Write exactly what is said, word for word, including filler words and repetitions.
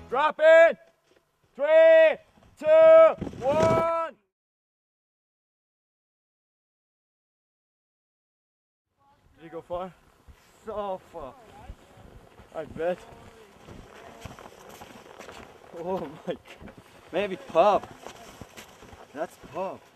Drop in. Three, two, one. Did you go far? So far. I bet. Oh my God. Maybe pub. That's pub.